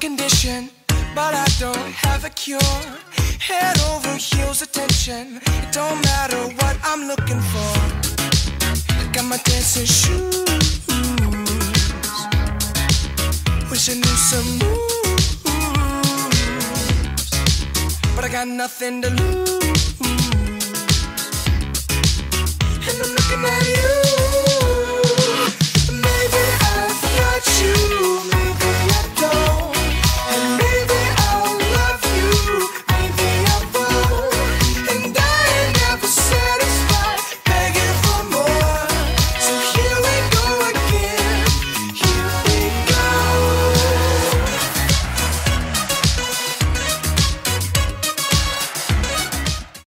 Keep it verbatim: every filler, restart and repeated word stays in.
condition, but I don't have a cure. Head over heels attention, it don't matter what I'm looking for. I got my dancing shoes, wish I knew some moves, but I got nothing to lose. And I'm looking at you.